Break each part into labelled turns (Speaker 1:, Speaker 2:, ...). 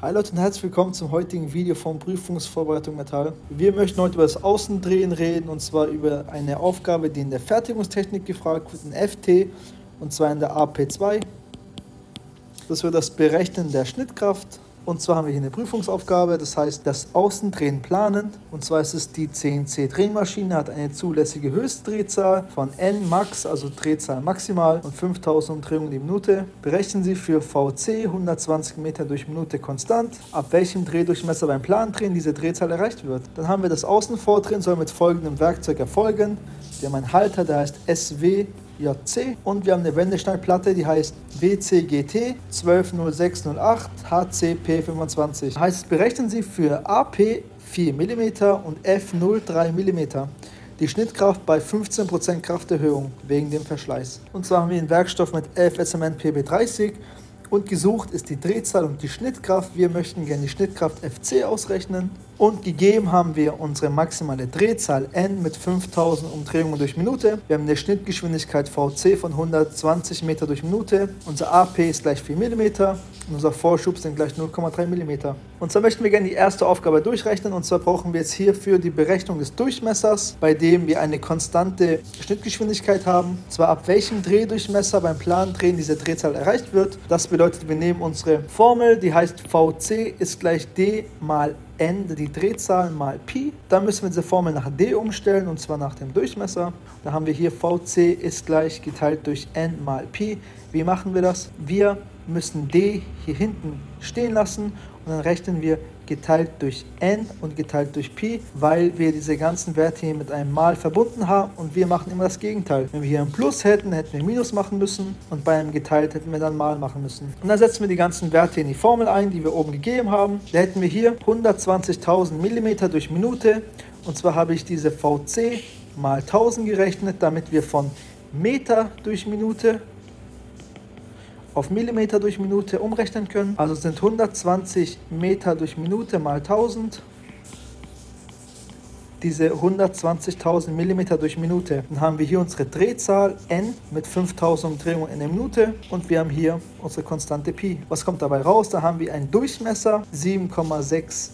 Speaker 1: Hi Leute und herzlich willkommen zum heutigen Video von Prüfungsvorbereitung Metall. Wir möchten heute über das Außendrehen reden und zwar über eine Aufgabe, die in der Fertigungstechnik gefragt wird, in FT und zwar in der AP2. Das wird das Berechnen der Schnittkraft. Und zwar haben wir hier eine Prüfungsaufgabe, das heißt das Außendrehen planen. Und zwar ist es die CNC-Drehmaschine, hat eine zulässige Höchstdrehzahl von N max, also Drehzahl maximal, und 5000 Umdrehungen die Minute. Berechnen Sie für VC 120 Meter durch Minute konstant, ab welchem Drehdurchmesser beim Plandrehen diese Drehzahl erreicht wird. Dann haben wir das Außenvordrehen, soll mit folgendem Werkzeug erfolgen. Wir haben einen Halter, der heißt SWJC, und wir haben eine Wendeschneidplatte, die heißt WCGT 120608 HCP25. Heißt, berechnen Sie für AP 4 mm und F0 3 mm die Schnittkraft bei 15% Krafterhöhung wegen dem Verschleiß. Und zwar haben wir einen Werkstoff mit 11 SMN PB30 und gesucht ist die Drehzahl und die Schnittkraft. Wir möchten gerne die Schnittkraft FC ausrechnen. Und gegeben haben wir unsere maximale Drehzahl N mit 5000 Umdrehungen durch Minute. Wir haben eine Schnittgeschwindigkeit VC von 120 Meter durch Minute. Unser AP ist gleich 4 mm und unser Vorschub sind gleich 0,3 mm. Und zwar möchten wir gerne die erste Aufgabe durchrechnen. Und zwar brauchen wir jetzt hierfür die Berechnung des Durchmessers, bei dem wir eine konstante Schnittgeschwindigkeit haben. Und zwar ab welchem Drehdurchmesser beim Plandrehen diese Drehzahl erreicht wird. Das bedeutet, wir nehmen unsere Formel, die heißt VC ist gleich D mal N, die Drehzahl mal Pi. Dann müssen wir diese Formel nach D umstellen, und zwar nach dem Durchmesser. Da haben wir hier VC ist gleich geteilt durch N mal Pi. Wie machen wir das? Wir müssen D hier hinten stehen lassen und dann rechnen wir geteilt durch N und geteilt durch Pi, weil wir diese ganzen Werte hier mit einem Mal verbunden haben und wir machen immer das Gegenteil. Wenn wir hier ein Plus hätten, hätten wir Minus machen müssen und bei einem geteilt hätten wir dann Mal machen müssen. Und dann setzen wir die ganzen Werte in die Formel ein, die wir oben gegeben haben. Da hätten wir hier 120.000 mm durch Minute, und zwar habe ich diese VC mal 1000 gerechnet, damit wir von Meter durch Minute auf Millimeter durch Minute umrechnen können. Also sind 120 Meter durch Minute mal 1000. Diese 120.000 Millimeter durch Minute. Dann haben wir hier unsere Drehzahl N mit 5000 Umdrehungen in der Minute und wir haben hier unsere Konstante Pi. Was kommt dabei raus? Da haben wir einen Durchmesser 7,64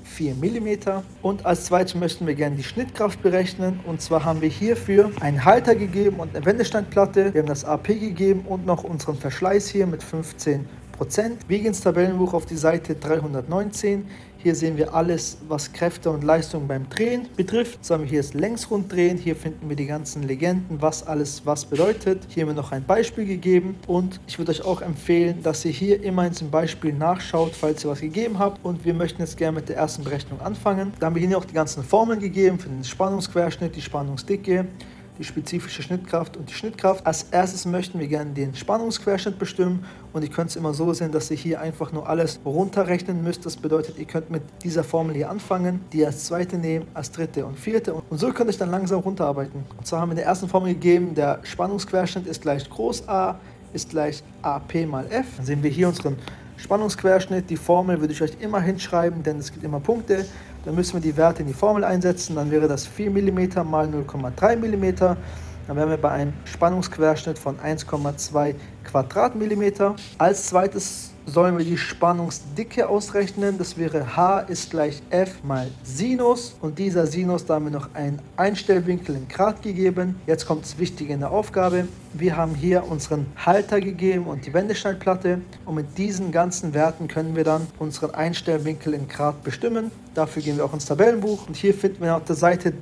Speaker 1: mm und als zweites möchten wir gerne die Schnittkraft berechnen, und zwar haben wir hierfür einen Halter gegeben und eine Wendeschneidplatte. Wir haben das AP gegeben und noch unseren Verschleiß hier mit 15%. Wir gehen ins Tabellenbuch auf die Seite 319. Hier sehen wir alles, was Kräfte und Leistung beim Drehen betrifft. So haben wir hier das Längsrunddrehen. Hier finden wir die ganzen Legenden, was alles was bedeutet. Hier haben wir noch ein Beispiel gegeben und ich würde euch auch empfehlen, dass ihr hier immer in diesem Beispiel nachschaut, falls ihr was gegeben habt. Und wir möchten jetzt gerne mit der ersten Berechnung anfangen. Da haben wir hier auch die ganzen Formeln gegeben für den Spannungsquerschnitt, die Spannungsdicke, die spezifische Schnittkraft und die Schnittkraft. Als erstes möchten wir gerne den Spannungsquerschnitt bestimmen und ihr könnt es immer so sehen, dass ihr hier einfach nur alles runterrechnen müsst. Das bedeutet, ihr könnt mit dieser Formel hier anfangen, die als zweite nehmen, als dritte und vierte und so könnt ihr dann langsam runterarbeiten. Und zwar haben wir in der ersten Formel gegeben, der Spannungsquerschnitt ist gleich Groß A ist gleich AP mal F. Dann sehen wir hier unseren Spannungsquerschnitt. Die Formel würde ich euch immer hinschreiben, denn es gibt immer Punkte. Dann müssen wir die Werte in die Formel einsetzen. Dann wäre das 4 mm mal 0,3 mm. Dann wären wir bei einem Spannungsquerschnitt von 1,2 Quadratmillimeter. Als zweites sollen wir die Spannungsdicke ausrechnen. Das wäre H ist gleich F mal Sinus. Und dieser Sinus, da haben wir noch einen Einstellwinkel in Grad gegeben. Jetzt kommt das Wichtige in der Aufgabe. Wir haben hier unseren Halter gegeben und die Wendeschneidplatte. Und mit diesen ganzen Werten können wir dann unseren Einstellwinkel in Grad bestimmen. Dafür gehen wir auch ins Tabellenbuch. Und hier finden wir auf der Seite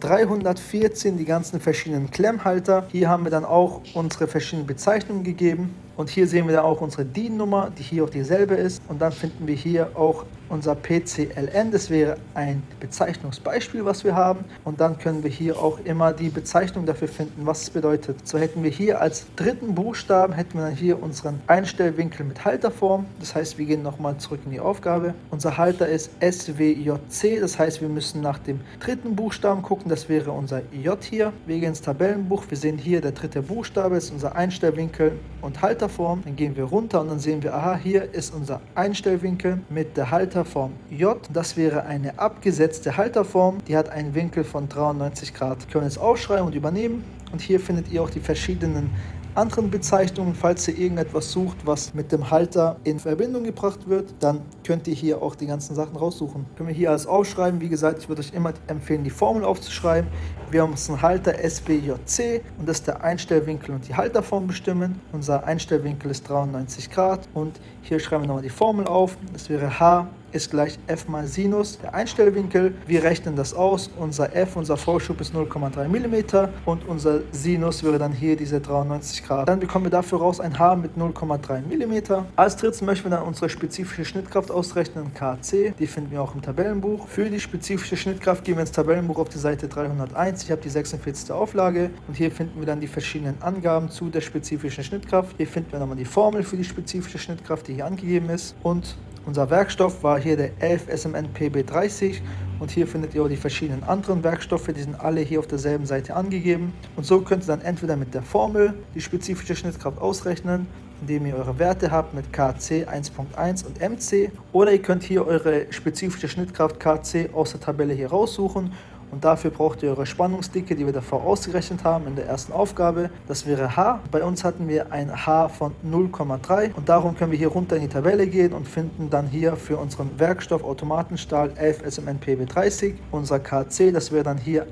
Speaker 1: 314 die ganzen verschiedenen Klemmhalter. Hier haben wir dann auch unsere verschiedenen Bezeichnungen gegeben. Und hier sehen wir dann auch unsere DIN-Nummer, die hier auch dieselbe ist. Und dann finden wir hier auch unser PCLN. Das wäre ein Bezeichnungsbeispiel, was wir haben. Und dann können wir hier auch immer die Bezeichnung dafür finden, was es bedeutet. So hätten wir hier als dritten Buchstaben, hätten wir dann hier unseren Einstellwinkel mit Halterform. Das heißt, wir gehen nochmal zurück in die Aufgabe. Unser Halter ist SWJC. Das heißt, wir müssen nach dem dritten Buchstaben gucken. Das wäre unser J hier. Wir gehen ins Tabellenbuch. Wir sehen hier, der dritte Buchstabe ist unser Einstellwinkel und Halterform. Dann gehen wir runter und dann sehen wir, aha, hier ist unser Einstellwinkel mit der Halterform J. Das wäre eine abgesetzte Halterform. Die hat einen Winkel von 93 Grad. Können wir jetzt aufschreiben und übernehmen. Und hier findet ihr auch die verschiedenen anderen Bezeichnungen. Falls ihr irgendetwas sucht, was mit dem Halter in Verbindung gebracht wird, dann könnt ihr hier auch die ganzen Sachen raussuchen. Können wir hier alles aufschreiben. Wie gesagt, ich würde euch immer empfehlen, die Formel aufzuschreiben. Wir haben uns einen Halter SBJC und das ist der Einstellwinkel und die Halterform bestimmen. Unser Einstellwinkel ist 93 Grad und hier schreiben wir nochmal die Formel auf. Das wäre H ist gleich F mal Sinus, der Einstellwinkel. Wir rechnen das aus. Unser F, unser Vorschub ist 0,3 mm und unser Sinus wäre dann hier diese 93 Grad. Dann bekommen wir dafür raus ein H mit 0,3 mm. Als drittes möchten wir dann unsere spezifische Schnittkraft ausrechnen, KC. Die finden wir auch im Tabellenbuch. Für die spezifische Schnittkraft gehen wir ins Tabellenbuch auf die Seite 301. Ich habe die 46. Auflage und hier finden wir dann die verschiedenen Angaben zu der spezifischen Schnittkraft. Hier finden wir nochmal die Formel für die spezifische Schnittkraft, die hier angegeben ist, und unser Werkstoff war hier der 11 SMN PB30 und hier findet ihr auch die verschiedenen anderen Werkstoffe, die sind alle hier auf derselben Seite angegeben. Und so könnt ihr dann entweder mit der Formel die spezifische Schnittkraft ausrechnen, indem ihr eure Werte habt mit KC 1.1 und MC, oder ihr könnt hier eure spezifische Schnittkraft KC aus der Tabelle hier raussuchen. Und dafür braucht ihr eure Spannungsdicke, die wir davor ausgerechnet haben in der ersten Aufgabe. Das wäre H. Bei uns hatten wir ein H von 0,3 und darum können wir hier runter in die Tabelle gehen und finden dann hier für unseren Werkstoff Automatenstahl 11 SMN PB30 unser KC, das wäre dann hier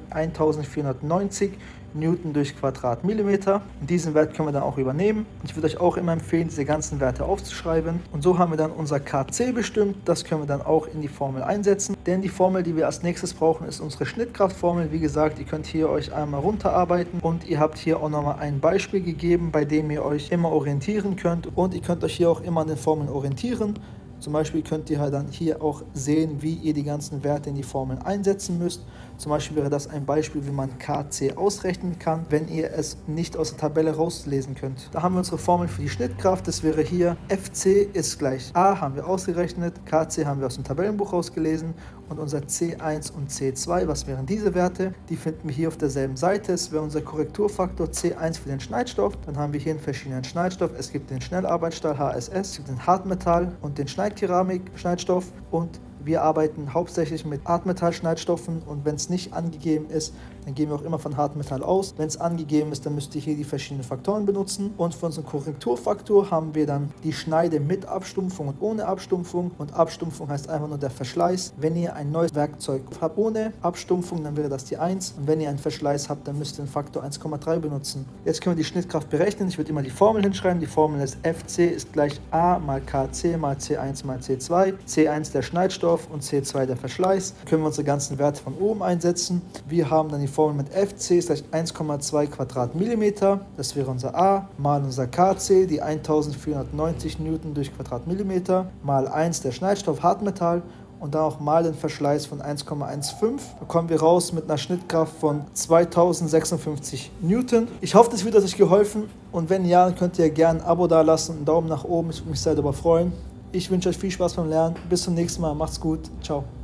Speaker 1: 1490 Newton durch Quadratmillimeter. Und diesen Wert können wir dann auch übernehmen. Und ich würde euch auch immer empfehlen, diese ganzen Werte aufzuschreiben. Und so haben wir dann unser KC bestimmt. Das können wir dann auch in die Formel einsetzen. Denn die Formel, die wir als nächstes brauchen, ist unsere Schnittkraftformel. Wie gesagt, ihr könnt hier euch einmal runterarbeiten. Und ihr habt hier auch nochmal ein Beispiel gegeben, bei dem ihr euch immer orientieren könnt. Und ihr könnt euch hier auch immer an den Formeln orientieren. Zum Beispiel könnt ihr halt dann hier auch sehen, wie ihr die ganzen Werte in die Formeln einsetzen müsst. Zum Beispiel wäre das ein Beispiel, wie man KC ausrechnen kann, wenn ihr es nicht aus der Tabelle rauslesen könnt. Da haben wir unsere Formel für die Schnittkraft. Das wäre hier FC ist gleich A, haben wir ausgerechnet. KC haben wir aus dem Tabellenbuch rausgelesen. Und unser C1 und C2, was wären diese Werte? Die finden wir hier auf derselben Seite. Es wäre unser Korrekturfaktor C1 für den Schneidstoff. Dann haben wir hier einen verschiedenen Schneidstoff. Es gibt den Schnellarbeitsstahl HSS, es gibt den Hartmetall und den Schneidkeramik-Schneidstoff. Und wir arbeiten hauptsächlich mit Hartmetallschneidstoffen und wenn es nicht angegeben ist, dann gehen wir auch immer von Hartmetall aus. Wenn es angegeben ist, dann müsst ihr hier die verschiedenen Faktoren benutzen. Und für unseren Korrekturfaktor haben wir dann die Schneide mit Abstumpfung und ohne Abstumpfung. Und Abstumpfung heißt einfach nur der Verschleiß. Wenn ihr ein neues Werkzeug habt ohne Abstumpfung, dann wäre das die 1. Und wenn ihr einen Verschleiß habt, dann müsst ihr den Faktor 1,3 benutzen. Jetzt können wir die Schnittkraft berechnen. Ich würde immer die Formel hinschreiben. Die Formel ist FC ist gleich A mal KC mal C1 mal C2. C1 der Schneidstoff und C2 der Verschleiß. Können wir unsere ganzen Werte von oben einsetzen. Wir haben dann die Formel mit FC ist gleich 1,2 Quadratmillimeter. Das wäre unser A mal unser KC, die 1490 Newton durch Quadratmillimeter, mal 1 der Schneidstoff Hartmetall und dann auch mal den Verschleiß von 1,15. Da kommen wir raus mit einer Schnittkraft von 2056 Newton. Ich hoffe, das Video hat euch geholfen und wenn ja, dann könnt ihr gerne ein Abo da lassen, einen Daumen nach oben. Ich würde mich sehr darüber freuen. Ich wünsche euch viel Spaß beim Lernen. Bis zum nächsten Mal. Macht's gut. Ciao.